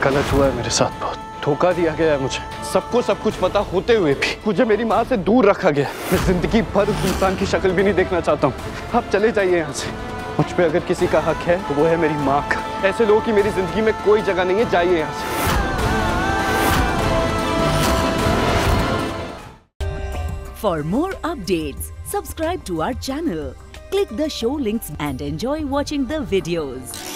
गलत हुआ है मेरे साथ, बहुत धोखा दिया गया है मुझे। सबको सब कुछ पता होते हुए भी मुझे मेरी माँ से दूर रखा गया। मैं जिंदगी भर उस इंसान की शक्ल भी नहीं देखना चाहता हूँ। आप चले जाइए यहाँ से। मुझ पे अगर किसी का हक है तो वो है मेरी माँ का। ऐसे लोगों की मेरी जिंदगी में कोई जगह नहीं है, जाइए यहाँ से। For more updates, subscribe to our channel, click the show links and enjoy watching the videos.